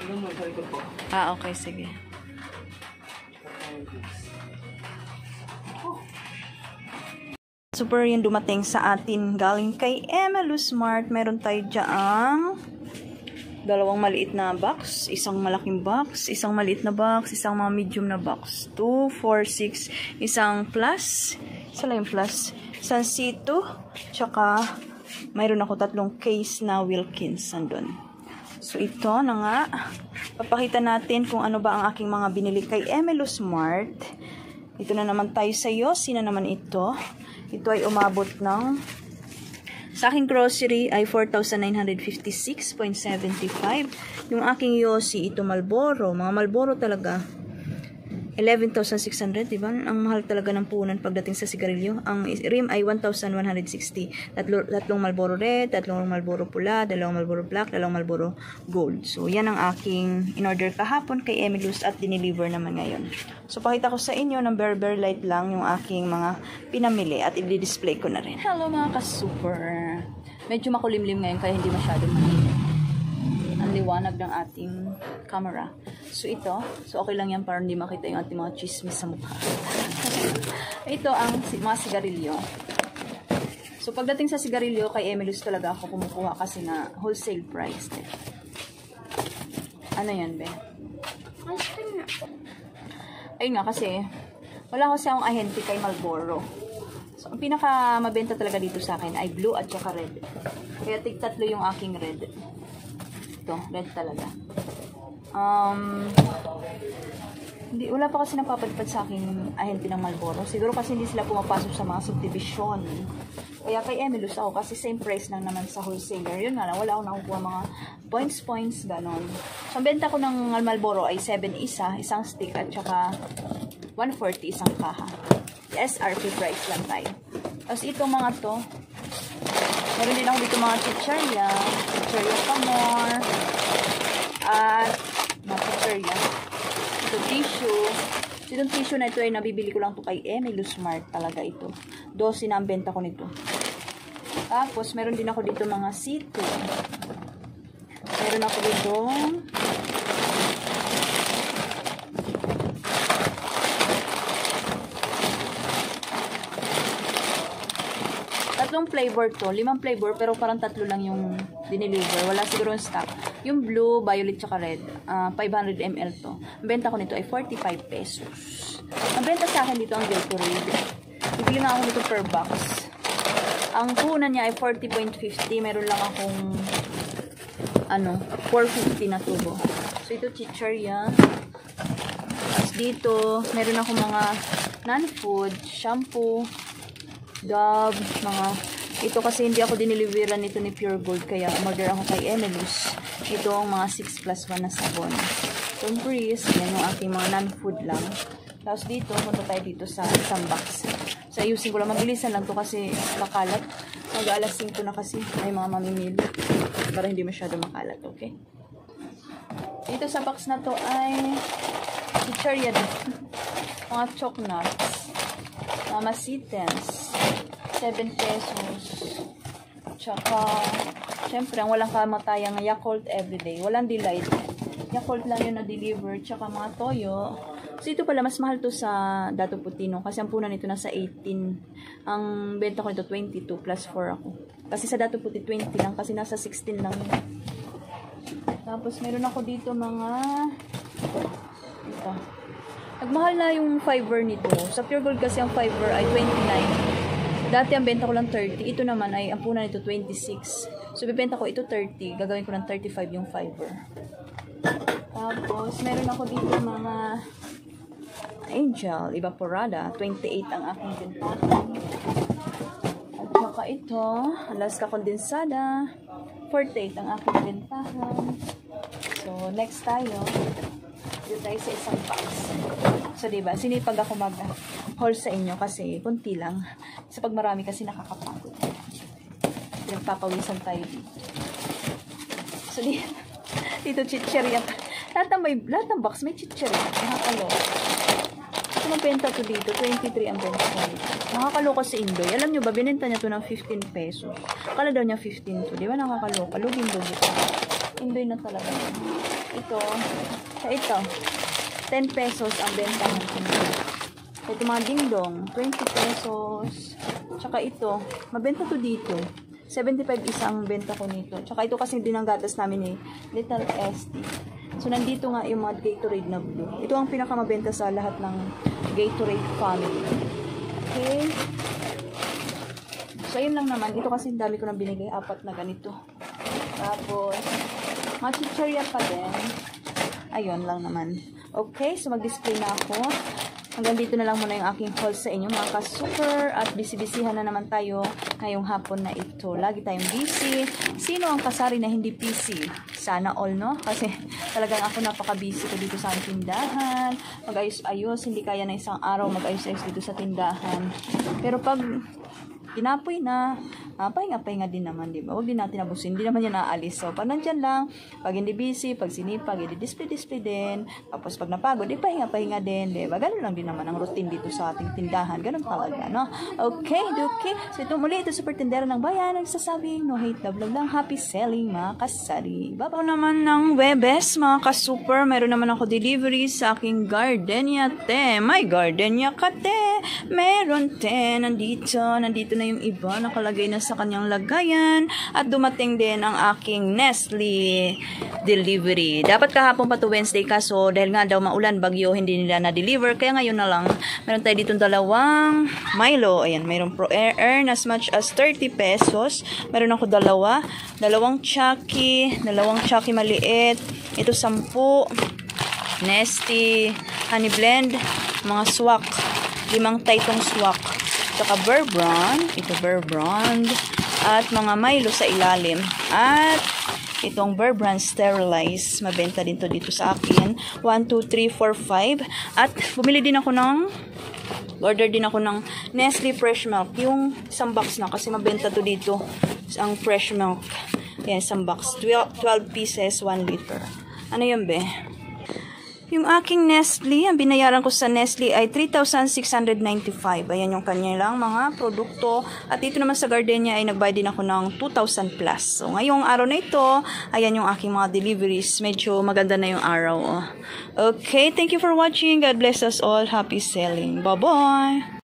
Ah, okay, sige. Super yung dumating sa atin galing kay Emelu Smart. Meron tayo dyang dalawang maliit na box, isang malaking box, isang maliit na box, isang mga medium na box. 2, 4, 6, isang plus, isa lang yung plus, isang C2, tsaka mayroon ako tatlong case na Wilkins andun. So ito na nga, papakita natin kung ano ba ang aking mga binili kay Emelu Smart. Ito na naman tayo sa Yossi na naman ito. Ito ay umabot ng, sa aking grocery ay 4,956.75. Yung aking Yossi, ito Marlboro. Mga Marlboro talaga. 11,600, diba? Ang mahal talaga ng punan pagdating sa sigarilyo. Ang rim ay 1,160. Tatlong Marlboro red, tatlong Marlboro pula, dalawang Marlboro black, dalawang Marlboro gold. So, yan ang aking in-order kahapon kay Emilus at dineliver naman ngayon. So, pakita ko sa inyo ng very light lang yung aking mga pinamili at i-display ko na rin. Hello mga ka-super! Medyo makulimlim ngayon kaya hindi masyadong mainit ang liwanag ng ating camera. So ito, so okay lang yan para hindi makita yung ating mga chismis sa mukha. Ito ang mga sigarilyo. So pagdating sa sigarilyo, kay Emilus talaga ako kumukuha kasi na wholesale price. Ano yan, be? Ayun nga kasi, wala kasi akong ahente kay Marlboro. So ang pinaka mabenta talaga dito sa akin ay blue at saka red. Kaya tig-tatlo yung aking red. Ito, red talaga. Wala pa kasi napapadpad sa akin ahente ng Marlboro. Siguro kasi hindi sila pumapasok sa mga subdivision. Kaya kay Emilus ako kasi same price lang naman sa wholesaler. Yun nga lang, wala akong nakukuha mga points, ganon. So, ang benta ko ng Marlboro ay 7 isa, isang stick at saka 140 isang kaha. SRP price lang tayo. Tapos itong mga to, meron din ako dito mga chicharia pa more, at mga chicharia. Ito tissue. Itong tissue na ito ay nabibili ko lang to kay Emilus Smart talaga ito. 12 na ang benta ko nito. Tapos meron din ako dito mga C2. Meron ako dito tatlong flavor to. 5 flavor pero parang tatlo lang yung dineliver. Wala siguro yung stock. Yung blue, violet, tsaka red. 500 ml to. Ang benta ko nito ay 45 pesos. Ang benta sa akin dito ang Gatorade. Bibili nga ako nito per box. Ang puhunan niya ay 40.50. Meron lang akong 450 na tubo. So ito chicharia. Tapos dito, meron akong mga non-food, shampoo, Dove, mga ito kasi hindi ako dineliveran nito ni Pure Gold kaya order ako kay Emilus. Ito ang mga 6+1 na sabon. So breeze, yan yung aking mga non-food lang. Tapos dito, punta tayo dito sa isang box. So ayusin ko lang, mabilisan lang to kasi makalat. Mag-alas 5 na kasi may mga mamimili para hindi masyado makalat, okay? Dito sa box na to ay chicharia din. Mga choc nuts, Mama Sitens, 7 pesos. Tsaka, syempre, ang walang kamatayang Yakult everyday. Walang delight. Yakult lang yun na-deliver. Tsaka mga toyo. So, ito pala, mas mahal to sa Dato Putino. Kasi ang punan nito nasa 18. Ang benta ko nito, 22 plus 4 ako. Kasi sa Dato Puti, 20 lang. Kasi nasa 16 lang yun. Tapos, meron ako dito mga ito. Nagmahal na yung fiber nito. Sa Pure Gold kasi ang fiber ay 29. Dati ang benta ko lang 30. Ito naman ay ang punan nito 26. So bibenta ko ito 30. Gagawin ko ng 35 yung fiber. Tapos meron ako dito mga Angel Evaporada. 28 ang aking bentahan. At saka ito, Alaska Condensada. 48 ang aking bentahan. So next tayo. Dito tayo sa isang box. So, diba, sinipag ako mag-haul sa inyo kasi kunti lang. Sa pag marami kasi nakakapagod. Pinagpapawisan tayo dito. So, dito chicheria. Lahat ng box may chicheria. Nakakaloka. Ito benta to dito. 23 ang benta ko dito. Nakakaloka si Indoy. Alam nyo ba, binenta niya to ng 15 pesos. Kala daw niya 15 to. Diba nakakaloka? Lugin-lugi. Sundoy na talaga. Ito. 10 pesos ang bentahan ko nito. Ito mga dingdong, 20 pesos. Tsaka ito, mabenta to dito. 75 isang benta ko nito. Tsaka ito kasi dinanggatas namin Little ST. So, nandito nga yung mga Gatorade na blue. Ito ang pinakamabenta sa lahat ng Gatorade family. Okay. So, ayun lang naman. Ito kasi dami ko na binigay. 4 na ganito. Tapos, mga chichirya pa din. Ayun lang naman. Okay, so mag-display na ako. Hanggang dito na lang muna yung aking haul sa inyo mga ka-super. At busy-busyhan na naman tayo ngayong hapon na ito. Lagi tayong busy. Sino ang kasari na hindi busy? Sana all, no? Kasi talagang ako napaka-busy ko dito sa aking tindahan. Mag-ayos-ayos. Hindi kaya na isang araw mag-ayos-ayos dito sa tindahan. Pero pag kinapoy na, pahinga-pahinga din naman, di ba? Huwag din natin abusin, hindi naman yan naalis. So, pag nandyan lang, pag hindi busy, pag sinipag, i-display din. Tapos, pag napagod, pahinga-pahinga din, di ba? Ganun lang din naman ang routine dito sa ating tindahan. Ganun talaga, no? Okay. So, ito muli, ito super tindera ng bayan, nagsasabing, no hate, love lang, happy selling, mga kasari. Baba naman ng Webes, mga ka-super, meron naman ako delivery sa aking gardenia te. May gardenia ka te. Meron te, nandito na yung iba, nakalagay na sa kanyang lagayan, at dumating din ang aking Nestle delivery. Dapat kahapon pa to Wednesday, kaso dahil nga daw maulan, bagyo, hindi nila na-deliver, kaya ngayon na lang. Meron tayo dito dalawang Milo, ayan, mayroon Pro Earn as much as 30 pesos, meron ako dalawang Chucky maliit, ito 10, Nestle Honey Blend, mga swak, 5 taitong swak, saka Bear Brand, at mga Milo sa ilalim. At itong Bear Brand Sterilize, mabenta din to dito sa akin. 1, 2, 3, 4, 5. At order din ako ng Nestle Fresh Milk. Yung isang box na, kasi mabenta to dito. Ang fresh milk. Yan, isang box. 12 pieces, 1 liter. Ano yun, be? Yung aking Nestle, ang binayaran ko sa Nestle ay 3,695. Ayan yung kanilang mga produkto. At dito naman sa Gardenia ay nagbayad din ako ng 2,000 plus. So, ngayong araw na ito, ayan yung aking mga deliveries. Medyo maganda na yung araw. Oh. Okay, thank you for watching. God bless us all. Happy selling. Bye-bye!